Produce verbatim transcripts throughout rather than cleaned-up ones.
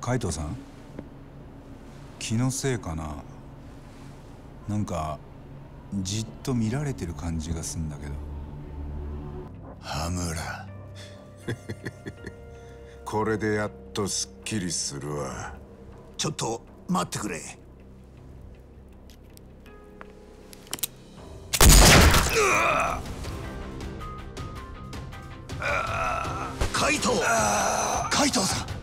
カイトさん、気のせいかな。なんかじっと見られてる感じがすんだけど。 羽村これでやっとすっきりするわ。 ちょっと待ってくれ。カイトカイトさん、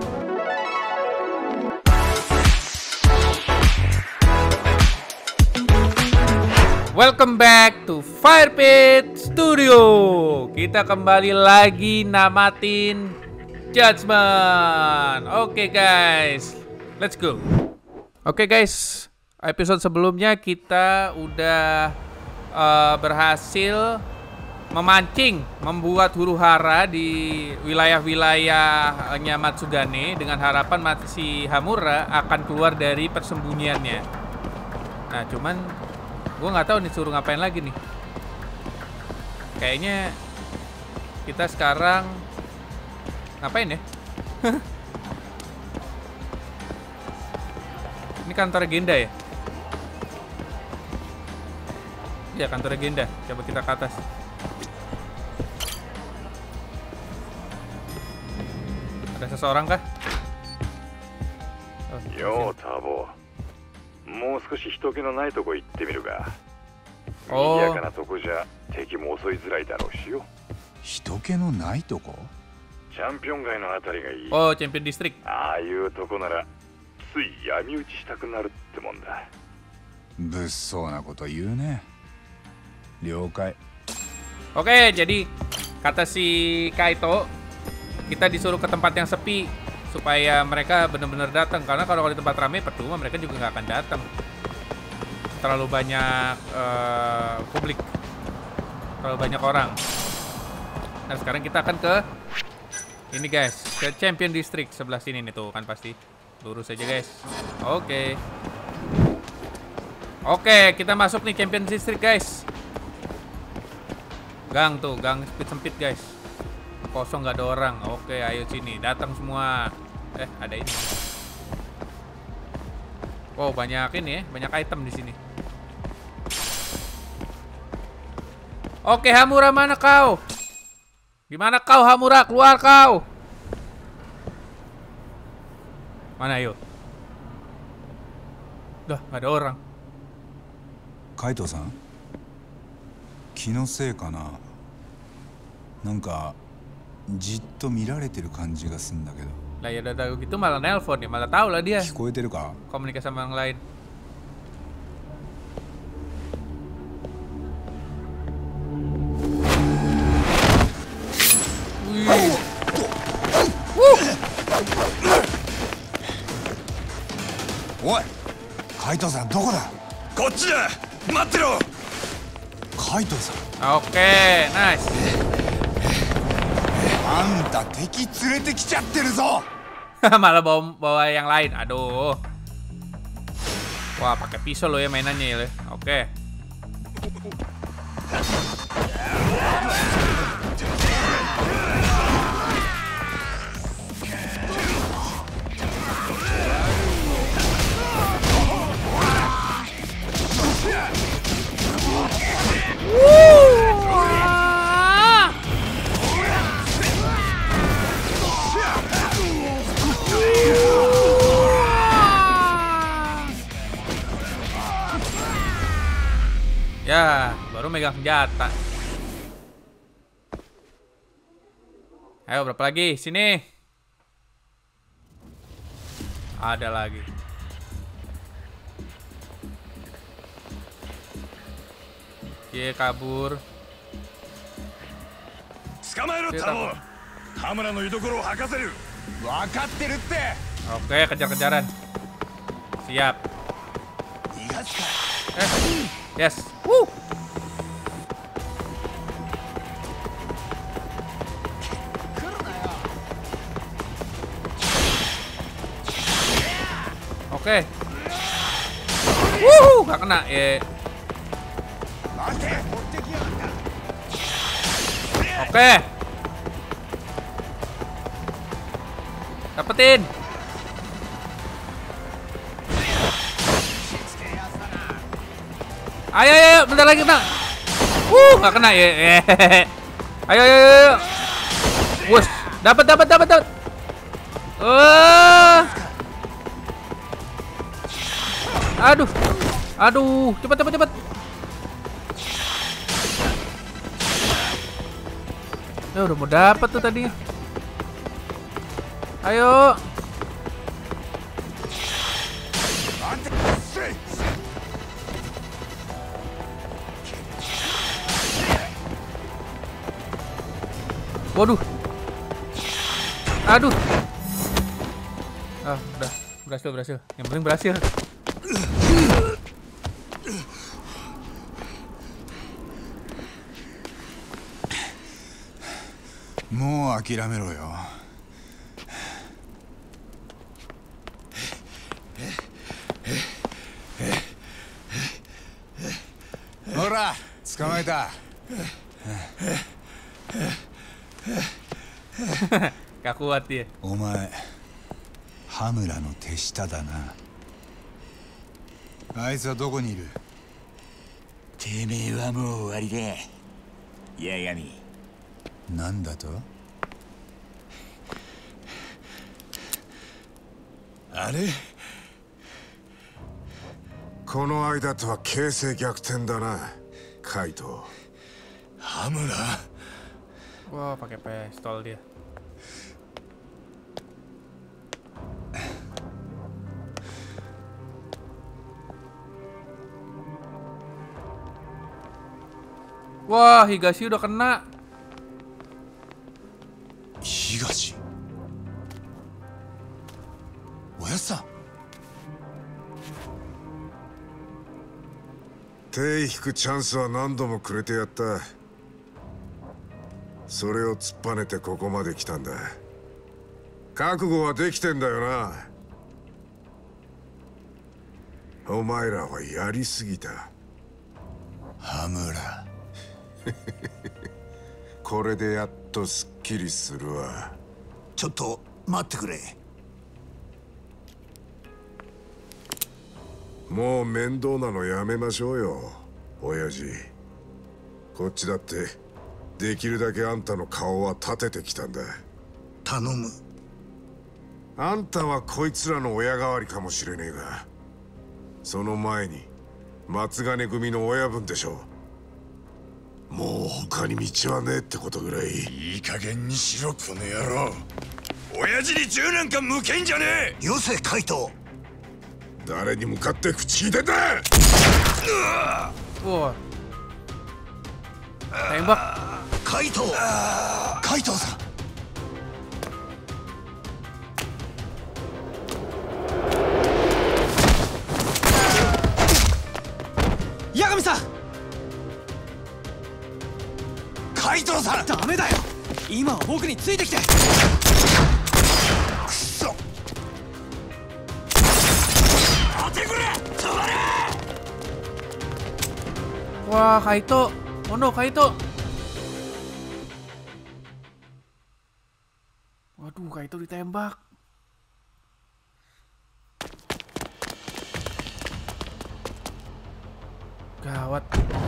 Welcome back to Fire Pit Studio. Kita kembali lagi namatin Judgment. Oke okay, guys, let's go. Oke okay, guys, episode sebelumnya kita udah uh, berhasil memancing, membuat huru hara di wilayah-wilayahnya Matsugane dengan harapan si Hamura akan keluar dari persembunyiannya. Nah, cuman gue nggak tahu nih suruh ngapain lagi nih. Kayaknya kita sekarang ngapain ya? Ini kantor agenda ya? Ya, kantor agenda. Coba kita ke atas. Ada seseorang kah? Oh, Yo, Tabo. もう少し人気のないとこ行ってみるが。 おー。 賑やかなとこじゃ敵も襲いづらいだろうしよ。 人気のないとこ？ チャンピオン街のあたりがいい。 Oh, Champion District. ああいうとこならつい闇討ちしたくなるってもんだ。 物騒なこと言うね。了解。 Oke, jadi kata si Kaito, kita disuruh ke tempat yang sepi supaya mereka benar-benar datang, karena kalau di tempat ramai percuma, mereka juga nggak akan datang. Terlalu banyak uh, publik, terlalu banyak orang. Nah, sekarang kita akan ke ini guys, ke Champion District sebelah sini nih, tuh kan pasti lurus aja guys. Oke, oke, kita masuk nih Champion District guys. Gang tuh, gang sempit-sempit guys. Kosong, nggak ada orang. Oke, ayo sini, datang semua. Eh, ada ini. Oh, banyak ini ya, banyak item di sini. Oke, Hamura, mana kau? Gimana kau, Hamura? Keluar kau. Mana, ayo? Dah, nggak ada orang. カイトさん、気のせいかな。なんかじっと見られてる感じがすんだけど。 Lah ya udah tahu gitu malah nelpon ya, malah tahu lah dia. 聞こえてるか？ Komunikasi sama yang lain. Wih. Wuh. おい、カイトさんどこだ？ こっちだ。待ってろ。 カイトさん。 Oke, nice. あんた敵連れてきちゃってるぞ。 Malah bawa bawa yang lain. Aduh. Wah, pakai pisau lo ya mainannya ya. Oke. Ya, baru megang senjata. Ayo, berapa lagi? Sini. Ada lagi. Oke, kabur. 捕まえろ、タボ。羽村の居所を吐かせる。分かってるって。 Oke, kejar-kejaran. Siap. Eh, yes. Woo. Oke. Wuh, gak kena ya. Oke. Dapetin. Ayo, ayo, ayo, bentar lagi kena. Uh, nggak kena ya. Ayo, ayo, ayo. Wush, dapat, dapat, dapat, dapat. Uh. Aduh, aduh, cepat, cepat, cepat. Ya udah mau dapat tuh tadinya. Ayo. Waduh. Aduh. Ah, udah. Berhasil, berhasil. Yang penting berhasil. Mau諦めろよ。ほら、捕まえた。 Gak kuat dia. お前、羽村の手下だな。あいつはどこにいる？ てめえはもう終わりだ。八神。 なんだと？ あれ？この間とは形勢逆転だな、カイト。 羽村。 Wah, pakai pistol dia. Wah, Higashi udah kena. Higashi? Oyasa? 手引くチャンスは何度もくれてやった。それを突っぱねてここまで来たんだ。覚悟はできてんだよな。お前らはやりすぎた。 羽村。 これでやっとすっきりするわ。 ちょっと待ってくれ。 もう面倒なのやめましょうよ、親父。こっちだってできるだけあんたの顔は立ててきたんだ。 頼む。 あんたはこいつらの親代わりかもしれねえが、その前に松金組の親分でしょ。もう他に道はねえってことぐらい。 いい加減にしろこの野郎。親父に銃なんか向けんじゃねえ。 よせカイト。 誰に向かって口出て。 Wah. Tembak. カイト。カイトさん。 八神さん。 カイトさん。 ダメだよ。今は僕についてきて。 くそ。当てくれ。止まれ。 Wah, Kaito. Oh no, Kaito. Waduh, Kaito ditembak. Gawat.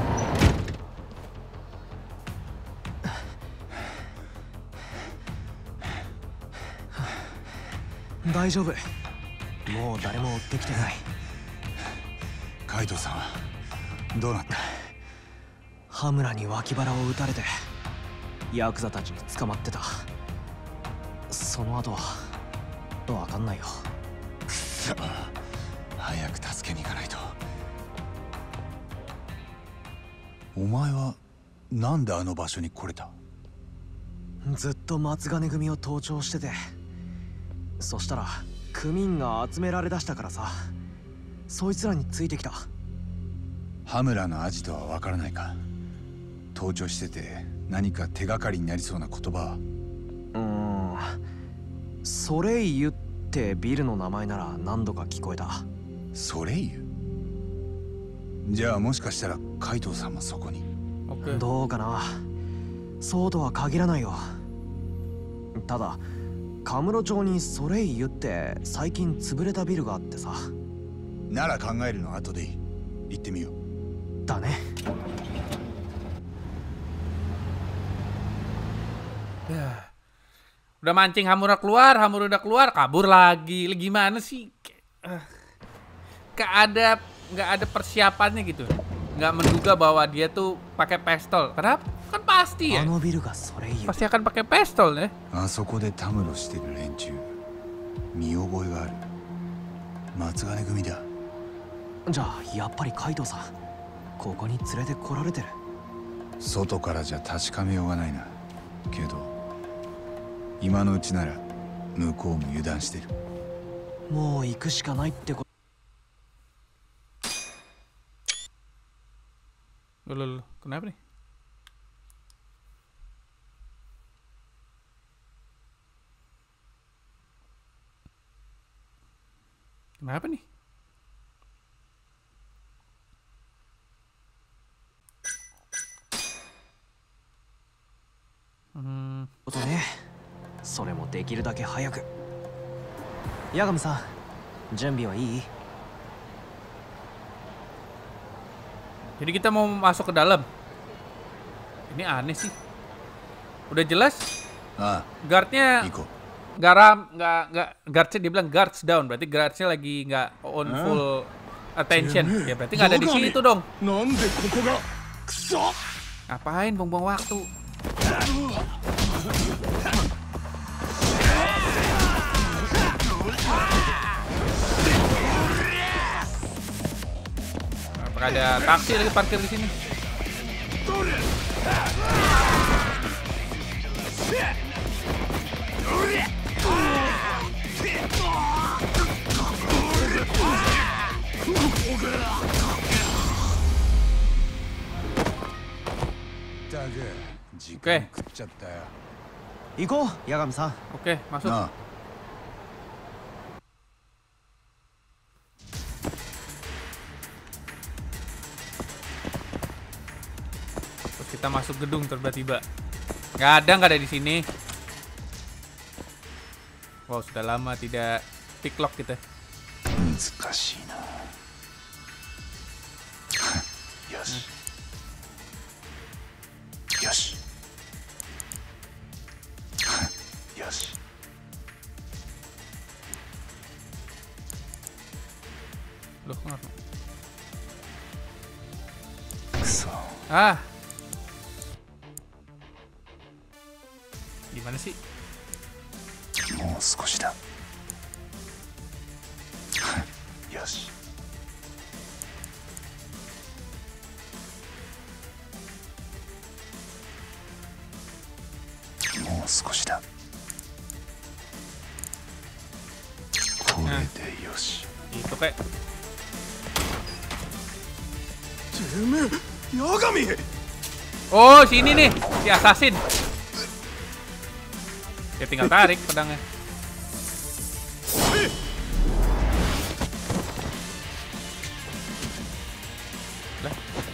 大丈夫。もう誰も追ってきてない。 カイトさん、どうなった？ 羽村に脇腹を撃たれてヤクザたちに捕まってた。その後はわかんないよ。 くそ、早く助けに行かないと。お前はなんであの場所に来れた？ ずっと松金組を盗聴してて、そしたら組員が集められだしたからさ、そいつらについてきた。 羽村のアジトはわからないか？盗聴してて何か手がかりになりそうな言葉は？ うーん、ソレイユってビルの名前なら何度か聞こえた。 ソレイユ？じゃあもしかしたらカイトさんもそこに。 Oke. どうかな。そうとは限らないよ。ただカムロ町にソレイユって最近潰れたビルがあってさ。 なら考えるの後でいい。行ってみよう。 だね。 Ya. Udah mancing Hamura keluar, Hamura udah keluar, kabur lagi. Lah gimana sih? Uh, gak ada nggak ada persiapannya gitu. Nggak menduga bahwa dia tuh pakai pistol. Kenapa? Kan pasti ya. Pasti akan pakai pistol ya. あそこでたむろしてる連中見覚えがある。松金組だ。 じゃあやっぱりカイトさんここに連れてこられてる。 外からじゃ確かめようがないな。けど今のうちなら向こうも油断してる。 もう行くしかないってこと。 Loh, loh, loh. Kenapa nih? Kenapa nih? Hmm. ことね。それもできるだけ早く。ヤガムさん、準備はいい？ Jadi kita mau masuk ke dalam. Ini aneh sih. Udah jelas. Ah, guardnya Iko. garam, nggak nggak guardsnya dia bilang guards down. Berarti guardsnya lagi nggak on full attention. Ya berarti nggak ada di situ dong. Ngapain buang-buang waktu? Apakah ada taksi lagi parkir di sini? Oke. Okay. 行こう、ヤガムさん。 Oke, masuk. Nah. Terus kita masuk gedung tiba-tiba. Nggak ada, nggak ada di sini. Wow, sudah lama tidak pick lock kita. 難しいな。よし。よし。よし。 Loh, kenapa? くそ。 Ah. Gimana sih? もう少しだ。よし。もう少しだ。これでよし。 Itu kayak. てめえ、ヤガミ。 Oh, sini nih, si assassin. Dia tinggal tarik pedangnya. Lah.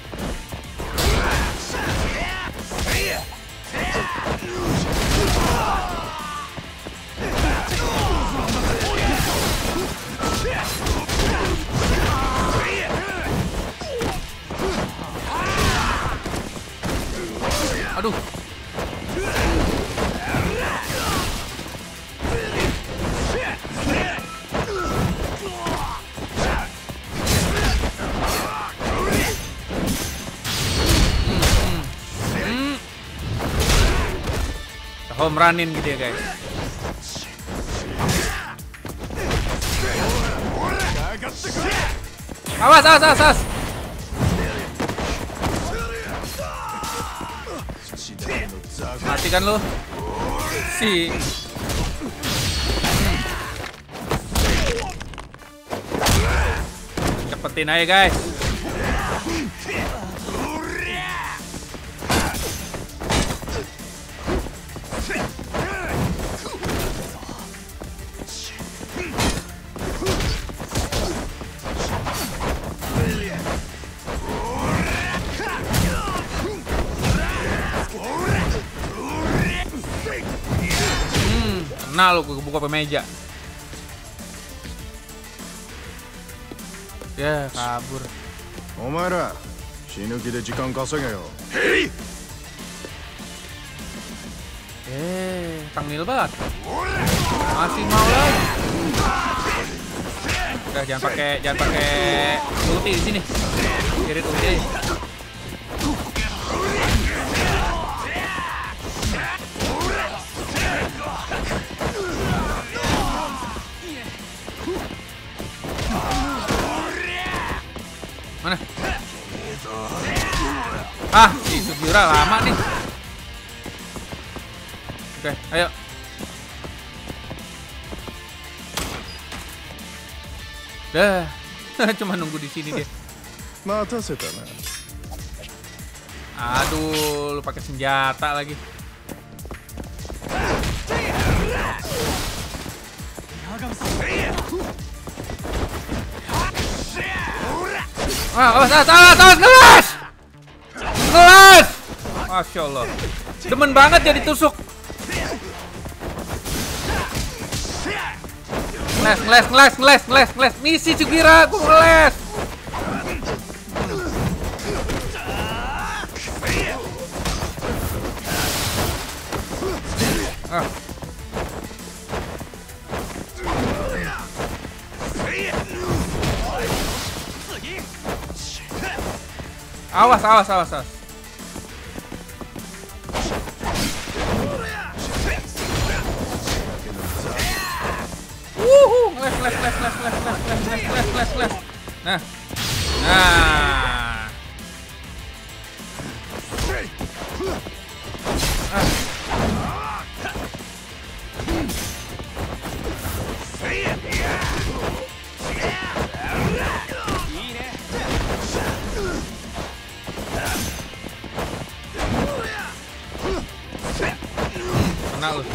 Aduh. Home runin gitu ya guys. Awas, awas, awas, awas. Mati kan lu? Si. Cepetin aja guys. Nah lu buka pemeja. Ya kabur. お前ら死ぬ気で時間稼げよ。 Eh, tangil banget. Masih mau lagi. Udah jangan pakai jangan pakai ulti di sini. Kirit ulti. Mana? Ah, si Sugira lama nih. Oke, ayo. Dah, cuma nunggu di sini dia. 待たせたな。 Aduh, lu pakai senjata lagi. Ah, awas, awas, awas, awas, ngelas! Ngelas! Masya Allah. Demen banget jadi tusuk. Ngeles, ngeles, ngeles, ngeles, ngeles, ngeles. Misi Sugira, gua ngeles. Ah. Awas, awas, awas, awas. Wuhu, ngeles, ngeles, ngeles, ngeles, ngeles, ngeles, ngeles, ngeles, ngeles, ngeles. Nah, nah. Ah. Kena lu.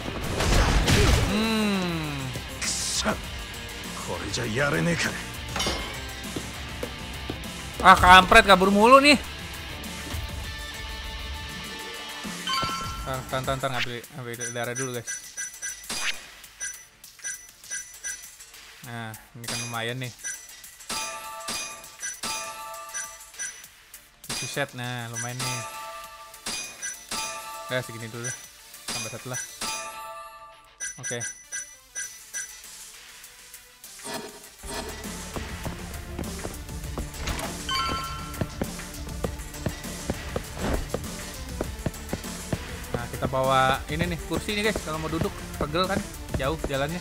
Hmm. これじゃやれねえか。 Ah, kampret kabur mulu nih. Ntar, ntar, ntar, ngambil, ngambil darah dulu guys. Nah, ini kan lumayan nih. Itu set, nah lumayan nih. Ya segini dulu, tambah satu lah. Oke. Nah kita bawa ini nih kursi nih guys, kalau mau duduk pegel kan, jauh jalannya.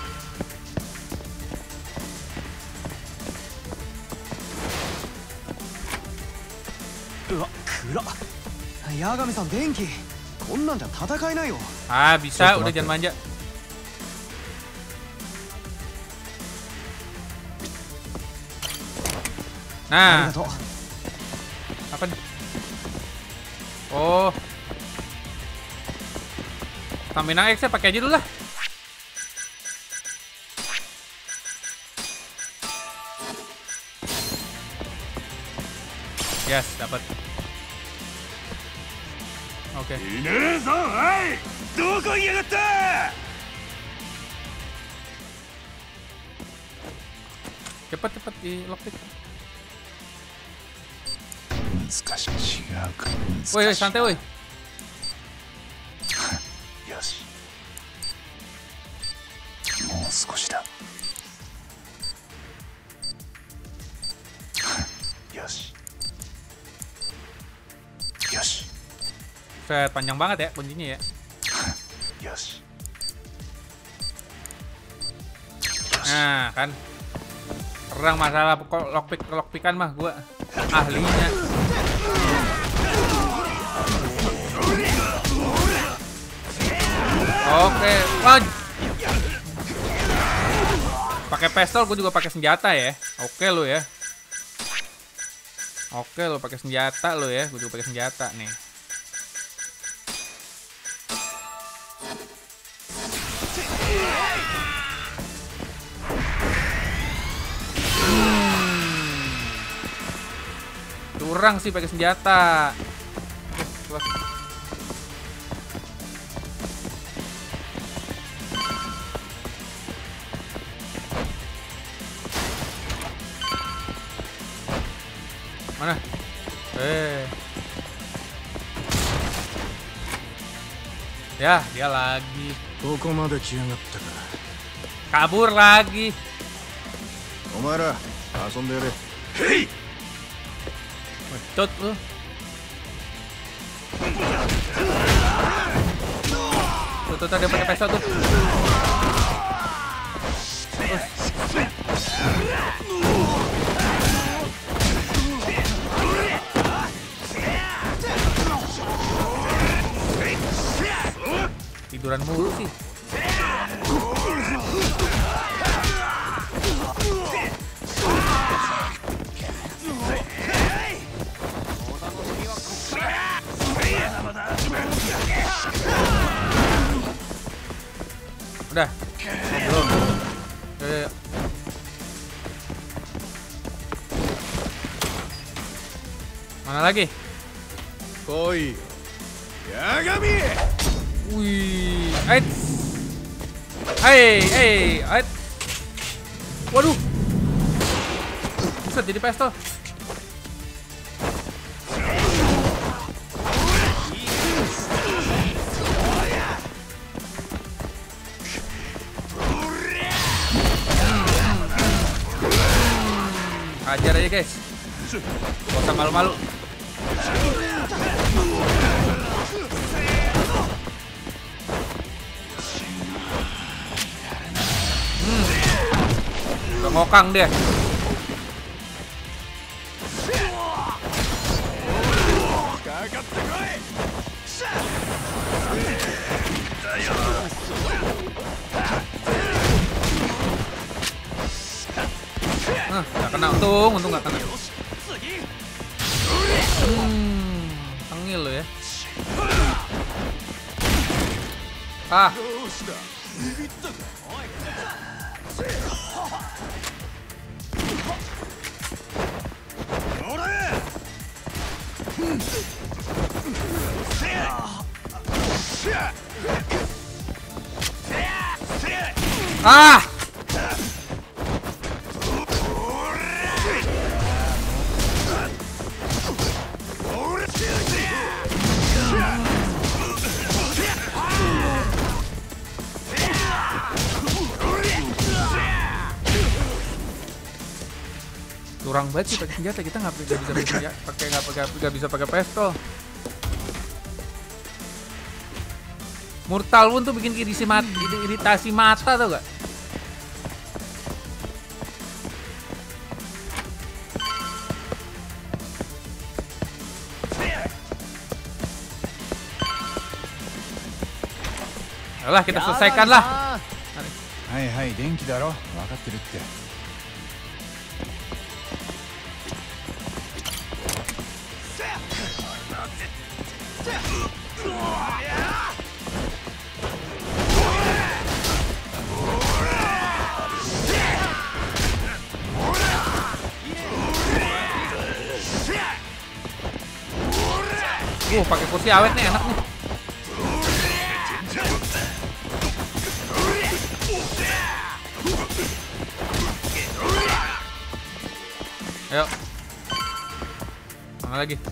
Wah, kura. Yagami-san, Denki. こんなんじゃ戦えないよ。 Ah bisa, udah jangan manja. Nah, apa nih? Oh, stamina X-nya pakai aja dulu lah. Yes, dapat. Oke. Cepet cepet di lockpick. 難しい。違うか。 Woi, woi, santai woi. よし。もう少しだ。よし。よし。 Set, panjang banget ya kuncinya ya. よし。 Nah, kan. Serang masalah lockpick lockpickan mah gua ahlinya. Oke, lanjut. Pakai pistol, gue juga pakai senjata ya. Oke lo ya. Oke lo pakai senjata lo ya. Gue juga pakai senjata nih. Hmm. Curang sih pakai senjata. Oke, mana? Ya, dia lagi. ここまで来やがったか。 Kabur lagi. お前ら遊んでやれ。 Cut lu. Tuh, tuh, tuh, dia pakai pistol tuh. Tiduran mulu sih. Udah. Oh, belum. Yuk, yuk, yuk. Mana lagi? Koi. Yagami. Wih, ait. Hei, hei, ait. Waduh. Buset, jadi pistol. Ajar aja guys, gak usah malu-malu. Hmm. Udah ngokang dia. Nah, gak kena, untung, untung gak kena. Hmm, tengil lo ya. Ah. Ah. Kurang banget sih pakai senjata, kita nggak bisa pakai senjata, pakai nggak pakai nggak bisa pakai pistol. Mortal Wound tuh bikin iritasi mata, iritasi mata tau gak? Alah, kita selesaikan lah. Hai hai, denki daro. Wakatteru tte. Uh, pakai kursi awet nih, enak nih. Ayo. Mana lagi?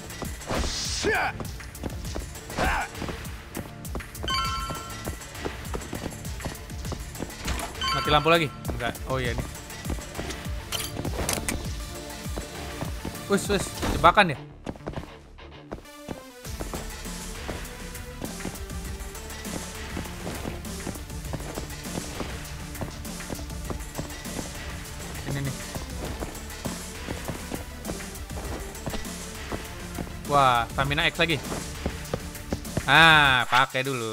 Mati lampu lagi? Enggak. Oh iya nih. Wes, wes, jebakan ya? Ini nih. Wah, stamina X lagi. Ah, pakai dulu.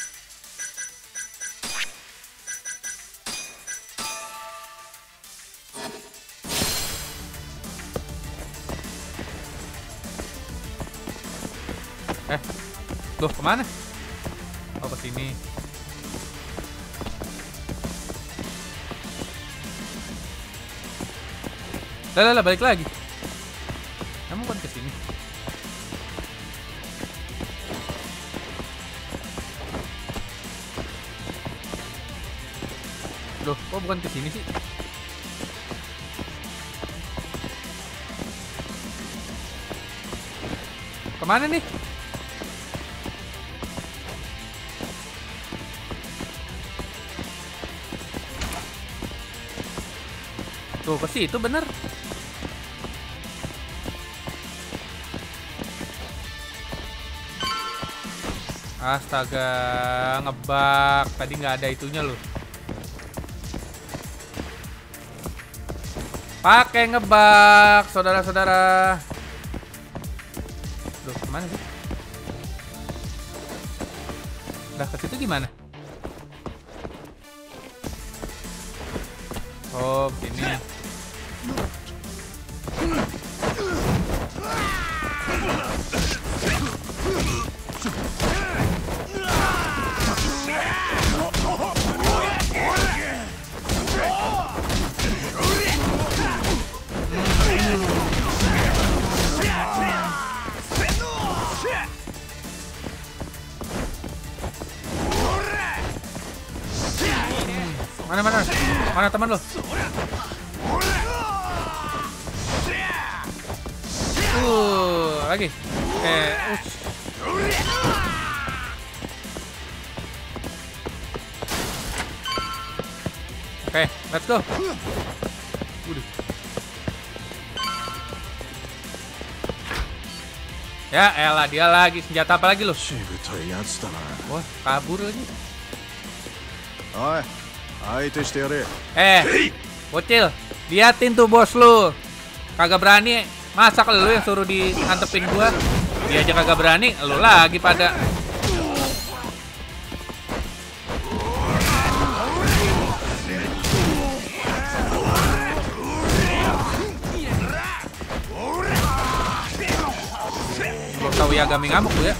Eh, loh kemana? Oh, ke sini. Lah, lah, lah, balik lagi. Kamu kan ke sini. Loh, kok bukan ke sini sih? Kemana nih? Tuh ke situ bener. Astaga, ngebug. Tadi nggak ada itunya loh. Pakai ngebug, saudara-saudara. Duh, kemana sih? Udah ke situ gimana? Oh, begini. Mana mana? Mana teman lo? Uh, lagi. Eh, ush. Oke, let's go. Udah. Ya, elah dia lagi. Senjata apa lagi lo? Wah, kabur lagi. Eh, bocil, liatin tuh bos lu. Kagak berani. Masa kalau lu yang suruh diantepin gua? Dia aja kagak berani, lu lagi pada. Belum tahu ya Yagami ngamuk tuh ya.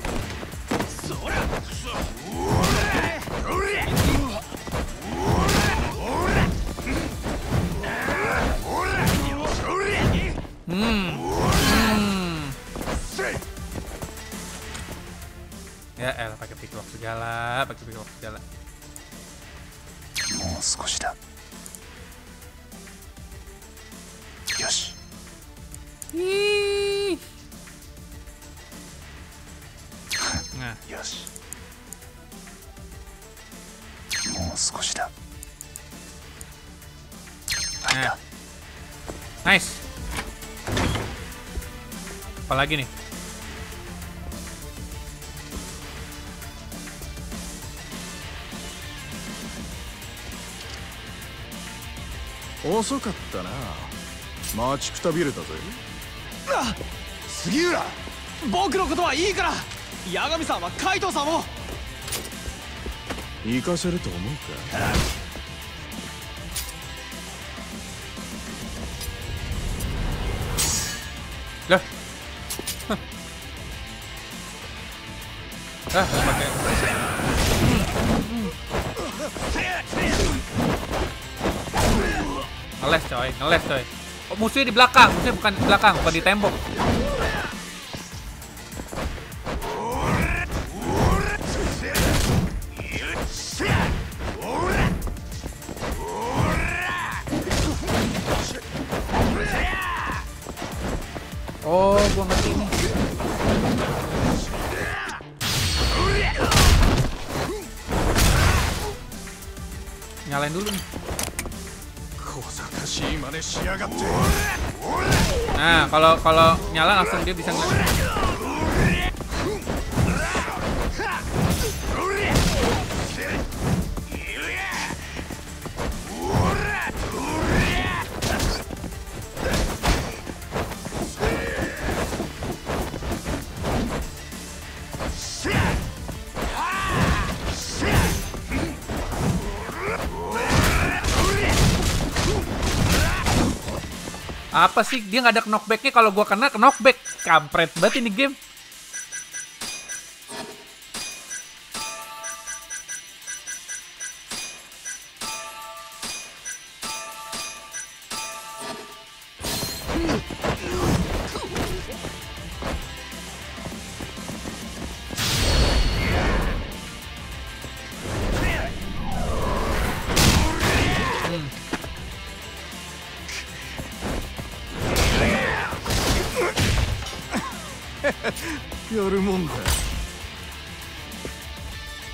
Hmm. Hmm. Ya elah pakai pick lock segala, pakai pick lock segala. Mau少しだ. Yosh. Ih. Nah, Yosh. Mau 少しだ. nah. Nice. Apalagi nih? 遅かったな。待ちくたびれたぜ。杉浦、 僕のことはいいから、八神さんは海藤さんを行かせると思うか。 Lah. Ah, pakai. Ngeles coy, ngeles coy. Oh, musuhnya di belakang, musuhnya bukan di belakang, bukan di tembok. Oh, gua ngerti nih. Nyalain dulu nih. Nah, kalau kalau nyala langsung dia bisa ngeliat. Apa sih dia nggak ada knockbacknya? Kalau gua kena knockback, kampret banget ini game.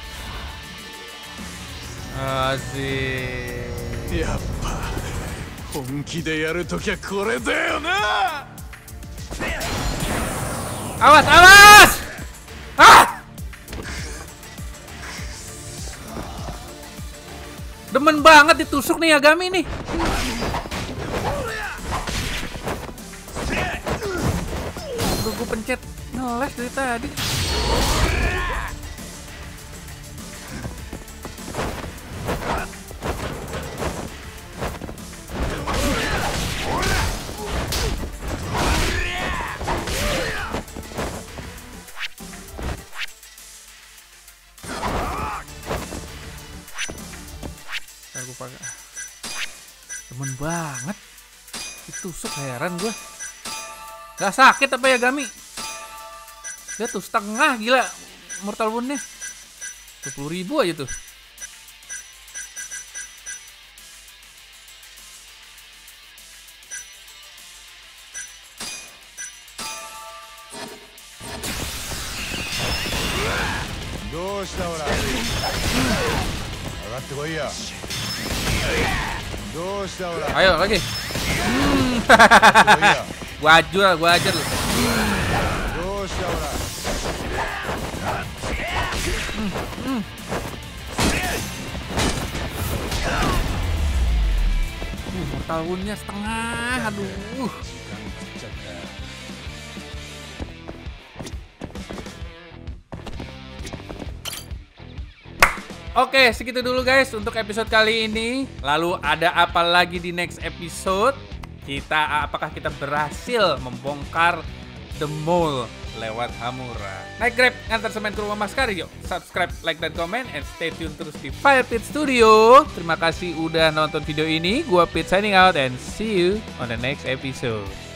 Asik. 本気でやるときはこれだよな。 Awas, awas! Ah! Demen banget ditusuk nih Yagami nih. Udah gue pencet ngeles dari tadi. Aku pakai temen banget ditusuk, heran gue. Gak sakit apa ya Gami? Dia tuh setengah, gila mortal woundnya dua puluh ribu aja tuh. Doshita ora? Agatte koi ya. Doshita ora? Ayo lagi. Hmm. Gua ajar, gua ajar lu. Doshita ora? Hmm. Hmm. Uh, mortal wound-nya setengah, aduh. Oke, segitu dulu guys untuk episode kali ini. Lalu ada apa lagi di next episode? Kita apakah kita berhasil membongkar The Mole lewat Hamura? Naik Grab ngantar semen ke rumah Mas Karyo. Subscribe, like, dan komen, and stay tune terus di Firepit Studio. Terima kasih udah nonton video ini. Gua Pit signing out and see you on the next episode.